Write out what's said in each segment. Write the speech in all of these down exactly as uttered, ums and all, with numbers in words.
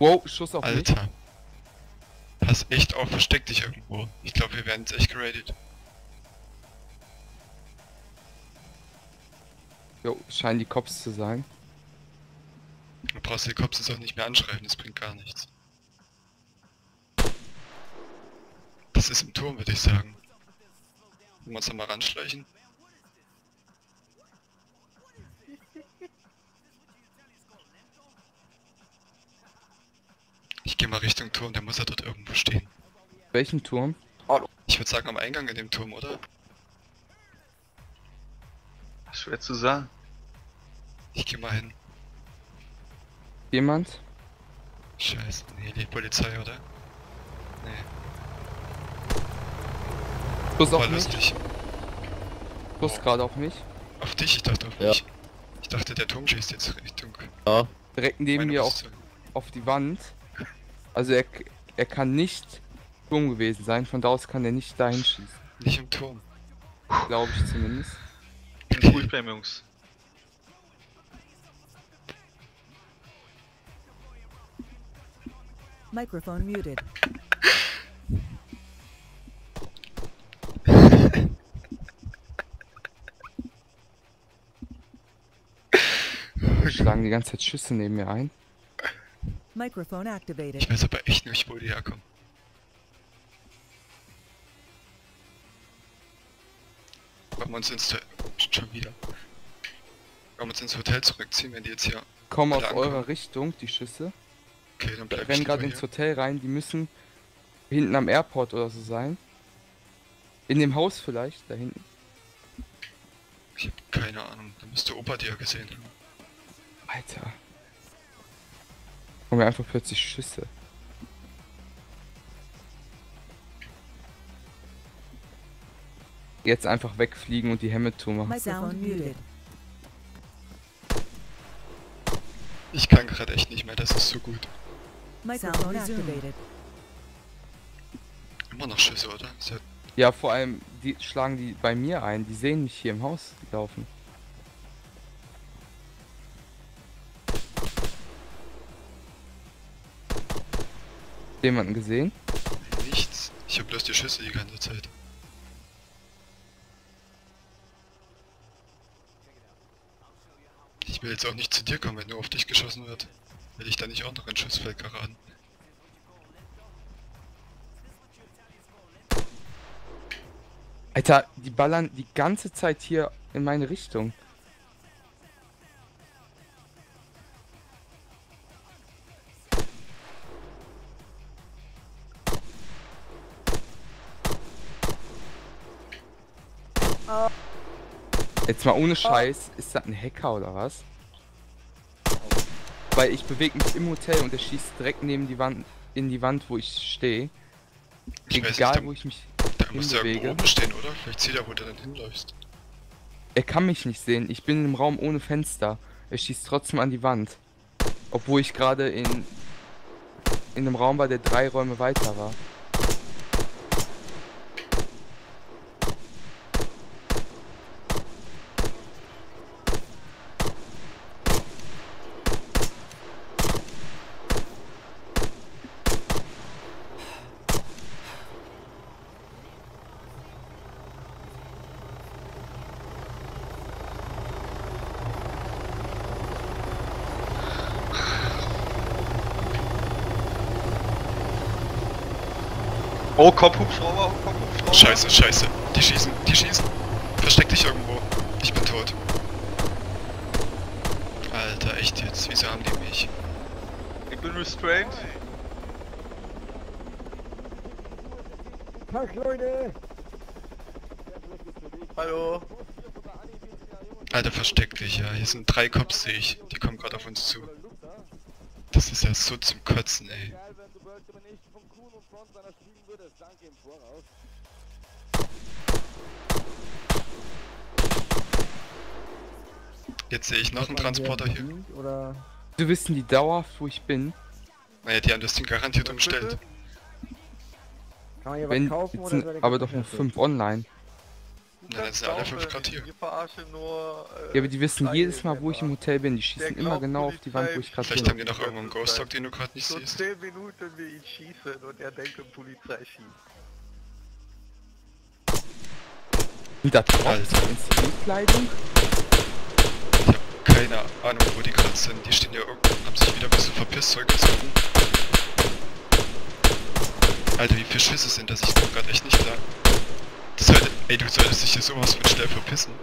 Wow, Schuss auf mich. Alter. Pass echt auf, versteck dich irgendwo. Ich glaube, wir werden jetzt echt geradet. Jo, scheinen die Cops zu sein. Du brauchst die Cops jetzt auch nicht mehr anschreiben, das bringt gar nichts. Das ist im Turm, würde ich sagen. Wollen wir uns da mal ranschleichen? Ich gehe mal Richtung Turm, der muss ja dort irgendwo stehen. Welchen Turm? Ich würde sagen am Eingang in dem Turm, oder? Schwer zu sagen. Ich gehe mal hin. Jemand? Scheiße, nee, die Polizei, oder? Nee, Schuss war auf mich. lustig. Schuss Oh. gerade auf mich. Auf dich, ich dachte auf Ja. mich. Ich dachte, der Turm schießt jetzt Richtung. Ja, Direkt neben meine mir auf, Position. auf die Wand. Also er, er kann nicht Turm gewesen sein. Von da aus kann er nicht dahin schießen. Nicht im Turm. Glaube ich zumindest. Bin Fullframe, Jungs. Microphone muted. Schlagen die ganze Zeit Schüsse neben mir ein. Microphone activated. Ich weiß aber echt nicht, wo die herkommen. Wollen wir uns ins Hotel... Schon wieder. Wollen wir uns ins Hotel zurückziehen, wenn die jetzt hier... Kommen aus Alle ankommen. eurer Richtung, die Schüsse. Okay, dann Die bleib ich rennen lieber gerade ins hier. Hotel rein. Die müssen hinten am Airport oder so sein. In dem Haus vielleicht, da hinten. Ich hab keine Ahnung. Da müsste Opa die ja gesehen haben. Alter. Kommen mir einfach plötzlich Schüsse. Jetzt einfach wegfliegen und die Hemme-Tour machen. Microphone muted. Ich kann gerade echt nicht mehr, das ist so gut. Microphone activated. Immer noch Schüsse, oder? Ist ja... Ja, vor allem, die schlagen die bei mir ein. Die sehen mich hier im Haus laufen. Jemanden gesehen? nichts. Ich hab bloß die Schüsse die ganze Zeit. Ich will jetzt auch nicht zu dir kommen, wenn nur auf dich geschossen wird. Will ich da nicht auch noch in Schussfeld geraten? Alter, die ballern die ganze Zeit hier in meine Richtung. Jetzt mal ohne Scheiß, ist das ein Hacker oder was? Weil ich bewege mich im Hotel und er schießt direkt neben die Wand, in die Wand, wo ich stehe. Ich weiß Egal, nicht, wo ich mich da, da musst du ja hinbewege. irgendwo oben stehen, oder? Vielleicht sieht er, wo du dann hinläufst. Er kann mich nicht sehen. Ich bin im Raum ohne Fenster. Er schießt trotzdem an die Wand. Obwohl ich gerade in, in einem Raum war, der drei Räume weiter war. Oh, Kopfhubschrauber, Kopfhubschrauber. Scheiße, scheiße. Die schießen, die schießen. Versteck dich irgendwo. Ich bin tot. Alter, echt jetzt? Wieso haben die mich? Ich bin restrained. Tag, Leute! Hallo. Alter, versteck dich, ja. Hier sind drei Cops, sehe ich. Die kommen gerade auf uns zu. Das ist ja so zum Kotzen, ey. Jetzt sehe ich noch einen Transporter hier. Oder? Du wissen die dauerhaft, wo ich bin. Naja, die haben das Ding garantiert umstellt. Kann man hier Wenn, was kaufen jetzt oder sind soll ich aber das doch nur nicht? fünf online. Na, das sind alle fünf Grad hier. Wir verarschen nur. Äh, Ja, aber die wissen Teil- jedes Mal, wo ich im Hotel bin. Die schießen Der immer glaubt, genau auf die Wand, wo ich gerade Vielleicht bin. haben die noch irgendwo einen Ghost Dog, den du gerade nicht So siehst. zehn Minuten wir ihn schießen und er denkt, Polizei schießt. Und da drauf Alter. in Zivilkleidung? Ich hab keine Ahnung, wo die gerade sind. Die stehen ja irgendwo, haben sich wieder ein bisschen verpisst, zurückgezogen. Alter, wie viele Schüsse sind das? Ich komm grad echt nicht klar. Das sollte, ey, du solltest dich hier sowas von schnell verpissen.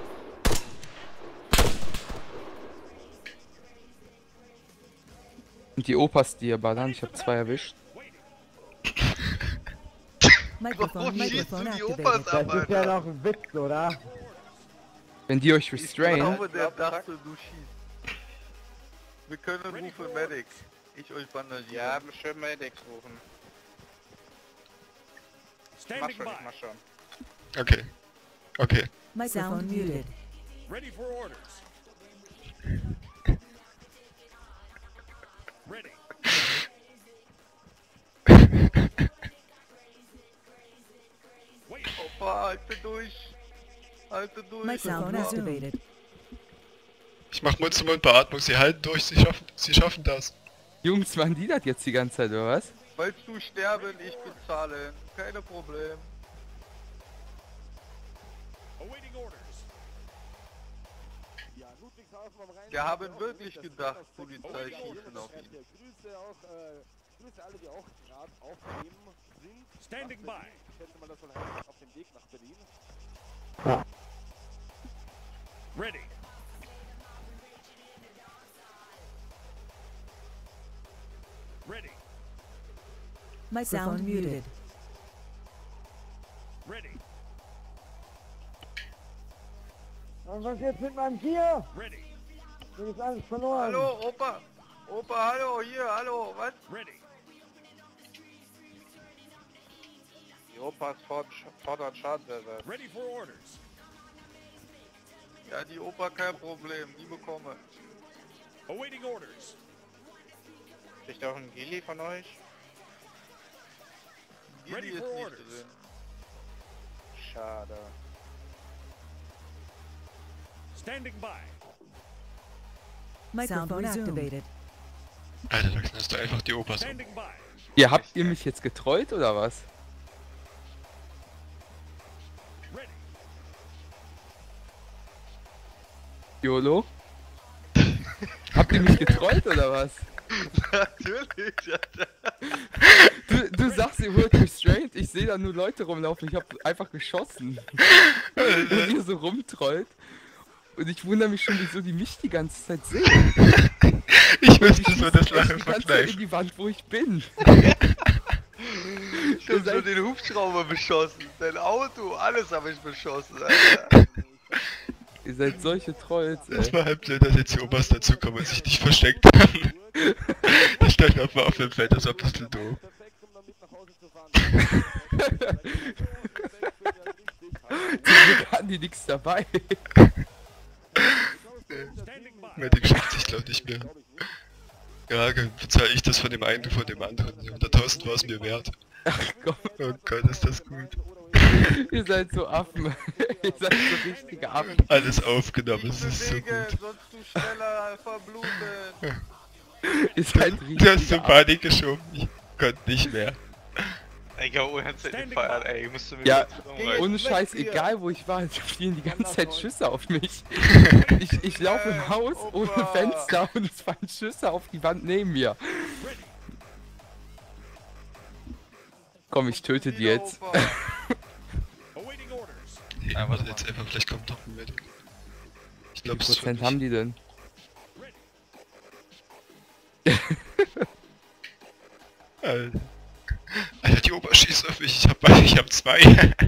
Und die Opas, die hier ballern, ich hab zwei erwischt. Microphone, Warum schießt microphone du die activated. Opas ab, Das ist ja Alter? noch ein Witz, oder? Wenn die euch Ich restrainen, glaube, der dachte, du schießt. Wir können rufen Medic. Ich euch bandagieren. Ja, schön Medics rufen. Mach Standing schon, by. ich mach schon. Okay. Okay. Microphone muted. Ready for orders. Ready. Wait. Opa, halte durch. Halte durch. Microphone Opa. activated. Ich mach Mund-zu-Mund-Beatmung, sie halten durch, sie schaffen, sie schaffen das. Jungs, machen die das jetzt die ganze Zeit, oder was? Willst du sterben, ich bezahle. Keine Problem. Awaiting orders. Wir haben wirklich gedacht, Polizei schießen auf ihn. Grüße auch, äh, Grüße alle, die auch gerade aufnehmen sind. Standing by. Ich schätze mal, das soll heißen, auf dem Weg nach Berlin. Ready. Ready. Microphone muted. Ready. Und was jetzt mit meinem Tier? Ready. Bin jetzt alles verloren. Hallo, Opa. Opa, hallo, hier, hallo, was? Ready. Die Opas fordern, fordern Schadensersatz. Ready for orders. Ja, die Opa kein Problem, die bekomme. Awaiting orders. Kriegt auch ein Gilly von euch? Die Ready ist for nicht orders. drin. Schade. Standing by. Microphone activated. Alter, da knallst du einfach die Opas um. Standing by. Ihr habt ihr mich jetzt getrollt, oder was? Ready. YOLO? Habt ihr mich getrollt, oder was? Natürlich, Alter. Du, du sagst, ihr wurdet restrained, ich sehe da nur Leute rumlaufen, ich hab einfach geschossen. Und ihr so rumtrollt. Und ich wundere mich schon, wieso die mich die ganze Zeit sehen. Ich Und müsste die so das schießen Lachen echt die ganze Zeit in verkneifen. die Wand, wo ich bin. Ich hab seid- so den Hubschrauber beschossen, dein Auto, alles habe ich beschossen, Alter. Ihr seid solche Trolls, Das ey. war halt blöd, dass jetzt die Opas dazukommen und sich nicht versteckt haben. Die standen einfach auf dem Feld, das war ein bisschen doof. Perfekt, um damit nach Hause zu fahren. Zum Glück hatten die nichts dabei. Standing by. Medic schafft sich glaub nicht mehr. Ja, bezahle ich das von dem einen, du von dem anderen. hunderttausend war es mir wert. Komm, Oh Gott, ist das gut. ihr seid so Affen. Ihr seid so richtige Affen. Alles aufgenommen, es ist so Bewege, gut. sonst du schneller verbluten. Ihr seid Du hast richtige so Affen. Panik geschoben, ich konnte nicht mehr. Ey, yo, Headset Standing gefeiert, by. ey, ich musste mir Ja, jetzt umreißen. ohne Scheiß, egal wo ich war, es fielen die ganze Zeit Schüsse auf mich. Ich, ich laufe im Haus ohne Opa. Fenster und es fallen Schüsse auf die Wand neben mir. Komm, ich töte die Wieder, jetzt. Opa. Awaiting orders. Nee, warte jetzt einfach, vielleicht kommt noch ein Medic. Ich Wie glaube, viel es ist Prozent haben die denn? Alter. Alter, die Opa schießt auf mich, ich hab, ich hab zwei.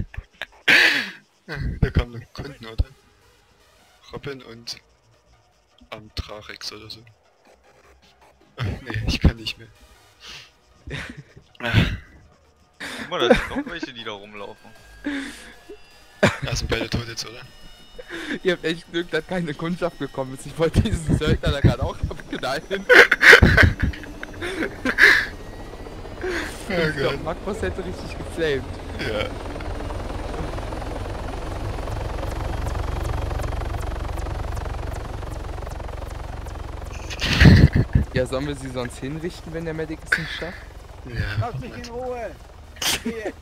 Da kamen noch Kunden, oder? Robin und Amtrarex oder so. Ach, nee, ich kann nicht mehr. Guck mal, da sind noch welche, die da rumlaufen. Da sind beide tot jetzt, oder? Ihr habt echt Glück, dass keine Kundschaft gekommen ist. Ich wollte diesen Söldner da gerade auch abknallen. Oh Ich Gott. glaube, Also, Magpos hätte richtig geflamed. Ja. Wie viel Prozent haben die denn? Ja. Ja, sollen wir sie sonst hinrichten, wenn der Medic es nicht schafft? Ja, Lass mich in Ruhe! Gehe.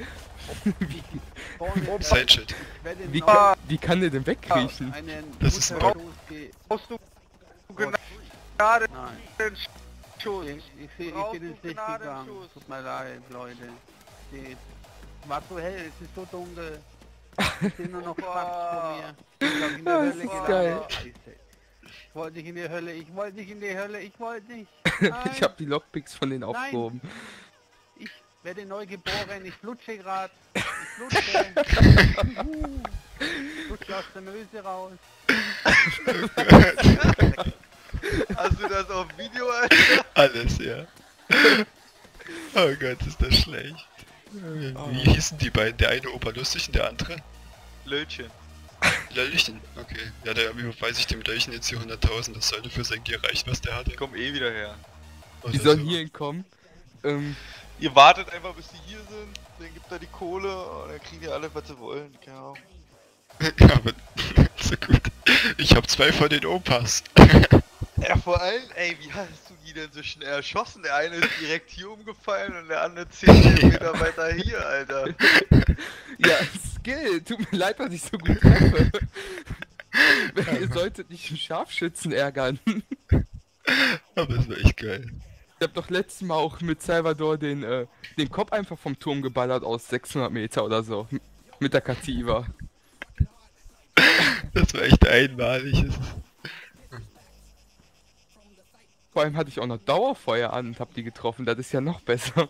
Vorne, Side Shit. ich werde Wie, noch kann, wie kann der denn wegkriechen? einen Das ist ein Mutterstoß ge- Brauchst du Gnade? Nein, Schuss. ich, ich, seh- ich Brauchst bin du ins Licht Gnadenschuss? gegangen. Tut mir leid, Leute. Die war so hell, es ist so dunkel. Ich sehe nur noch schwarz vor mir. Ich hab in der Ah, Hölle das ist gelandet. geil. Scheiße. Ich wollte nicht in die Hölle, ich wollte nicht in die Hölle, ich wollte nicht. Ich Nein, hab die Lockpicks von denen aufgehoben. ich werde neu geboren, ich flutsche gerade. Ich flutsche. Juhu. Ich flutsche aus der Möse raus. Hast du das auf Video, Alter? Alles, ja. Oh Gott, ist das schlecht. Wie hießen die beiden? Der eine Opa lustig und der andere? Lötchen. Löllchen. Okay. Ja, der überweise ich dem Löllchen jetzt hier hunderttausend. Das sollte für sein Gier reichen, was der hatte. Die kommen eh wieder her. Die Oder sollen so. hier hinkommen. Ähm, Ihr wartet einfach bis die hier sind, dann gibt er die Kohle und dann kriegen die alle, was sie wollen. Keine Ahnung. Ja, aber so gut. Ich hab zwei von den Opas. Ja, vor allem, ey, wie hast du die denn so schnell erschossen? Der eine ist direkt hier umgefallen und der andere zehn Meter weiter hier, Alter. ja, Skill. Tut mir leid, dass ich so gut treffe. Ihr solltet nicht einen Scharfschützen ärgern. Aber es war echt geil. Ich hab doch letztes Mal auch mit Salvador den, äh, den Kopf einfach vom Turm geballert aus sechshundert Meter oder so. M- Mit der Kativa. Das war echt einmalig. Es ist- Vor allem hatte ich auch noch Dauerfeuer an und hab die getroffen. Das ist ja noch besser.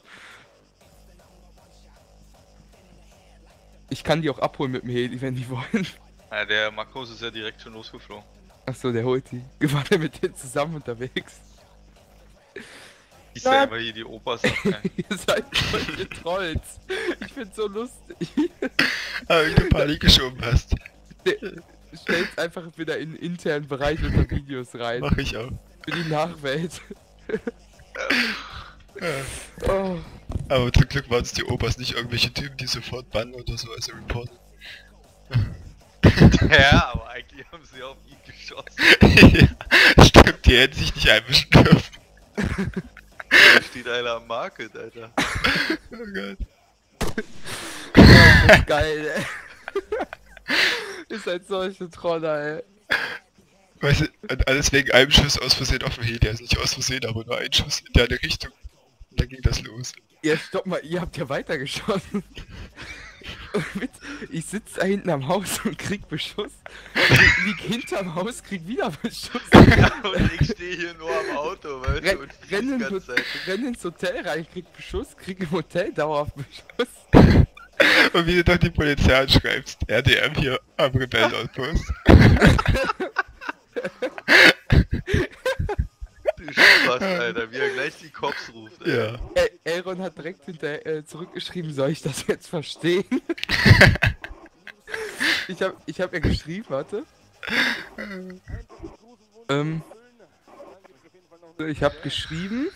Ich kann die auch abholen mit dem Heli, wenn die wollen. Ja, der Markus ist ja direkt schon losgeflogen. Achso, der holt die. War der mit denen zusammen unterwegs? Siehst du einfach hier die Opas ab, ey. Ihr seid solche Trolls. Ich find's so lustig. Aber wie du Panik geschoben hast. Stellt's einfach wieder in den internen Bereich unter Videos rein. Mach ich auch. Für die Nachwelt. Ja. Oh. Aber zum Glück waren es die Opas, nicht irgendwelche Typen, die sofort bannen oder so, also reporten. Ja, aber eigentlich haben sie auf ihn geschossen. Ja, stimmt, die hätten sich nicht einmischen dürfen. Da steht einer am Market, Alter. Oh Gott. Das ist geil, ey. Ihr seid solche Troller, ey. Weißt du, und alles wegen einem Schuss aus Versehen auf dem Heli, also nicht aus Versehen, aber nur ein Schuss in die eine Richtung. Und dann ging das los. Ja, stopp mal, ihr habt ja weitergeschossen. Und mit, ich sitze da hinten am Haus und krieg Beschuss. Ich lieg hinterm Haus, krieg wieder Beschuss. Und ich stehe hier nur am Auto, weißt du, Renn, und schieß renn, die in, ganze Zeit. renn ins Hotel rein, krieg Beschuss, krieg im Hotel dauerhaft Beschuss. Und wie du doch die Polizei anschreibst, R D M hier am Rebellenoutpost. Du Spaß, Alter, wie er gleich die Cops ruft, ey. Ja. Ä- Aaron hat direkt hinter äh, zurückgeschrieben, soll ich das jetzt verstehen? ich hab, ich hab ja geschrieben, warte. ähm, ich hab geschrieben,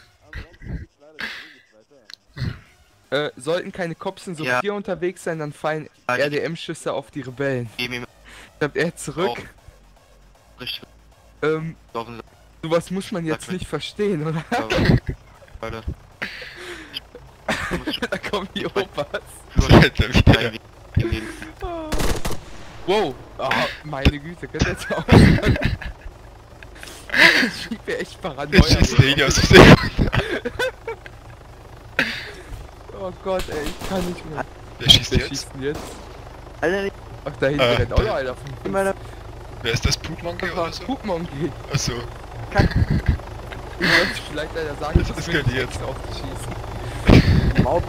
äh, sollten keine Cops in Sophia Ja. unterwegs sein, dann fallen Ja, die- R D M-Schüsse auf die Rebellen. Gib ihm Schreibt er zurück, auch richtig ähm, offen, sowas muss man jetzt Okay. nicht verstehen, oder? Leute. Da kommen die Opas. Alter, wieder. Oh. Wow, ah, meine Güte, könnt ihr jetzt auch sagen. Ich schieb mir echt Paranoia. Jetzt schießt der Heli aus Versehen. Oh Gott, ey, ich kann nicht mehr. Wer schießt Wer jetzt? schießt denn jetzt? Alter, Ach, da hinten Ah, rennt auch da- noch einer von uns. meiner Wer ist das? Poopmonkey oder so? Pupmonkey. Achso. Ich wollte vielleicht einer sagen, Das dass ist wir gut jetzt jetzt. aufzuschießen. Maut.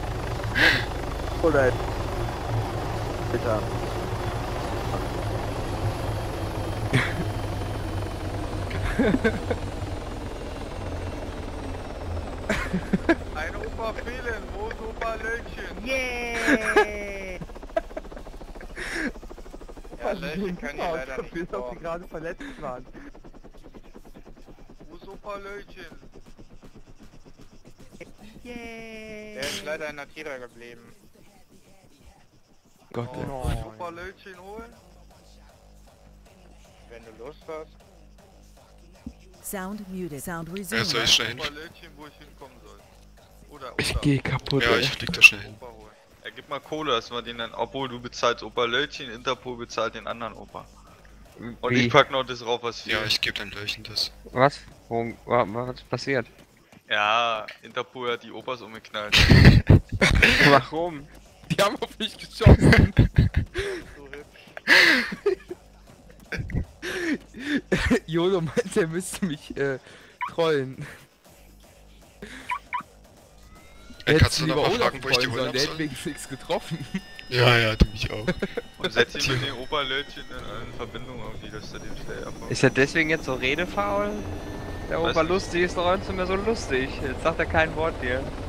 Oder. Bitte. Ein Opa fehlen, wo ist Opa Lötchen? Yeah! Ja, Lötchen kann hier leider dafür, nicht dass sie kommen. gerade verletzt waren. Wo ist Opa Lötchen? Der ist leider in der Tira geblieben. Gott, ey. Soll ich Opa Lötchen holen? Wenn du Lust hast. Sound muted. Sound Ja, soll resumed. ich schnell hin? Oberlötchen, wo ich hinkommen soll. Oder, Ich oder. gehe kaputt, Ja, ey. ich flieg da schnell hin. Opa holen. Ja, gib mal Kohle, dass wir den dann, obwohl du bezahlst Oberlötchen, Interpol bezahlt den anderen Opa. Und Wie? ich pack noch das drauf, was Ja, fehlt. ich gebe dann Löchen das. Was? Wo, wa- was ist passiert? Ja, Interpol hat die Opas umgeknallt. Warum? Die haben auf mich geschossen. So hübsch. Jolo meint, er müsste mich äh, trollen. Ey, Hättest kannst du lieber noch mal Olaf fragen, wo ich die trollen holen sollen, der hätte soll? wenigstens nichts getroffen. Ja, ja, du mich auch. Und setz ihn mit den Oberlötchen in, in Verbindung irgendwie, dass der den schnell abhaut. Ist er deswegen jetzt so redefaul? Der Weiß Opa nicht. lustig ist doch nicht mehr so lustig. Jetzt sagt er kein Wort hier.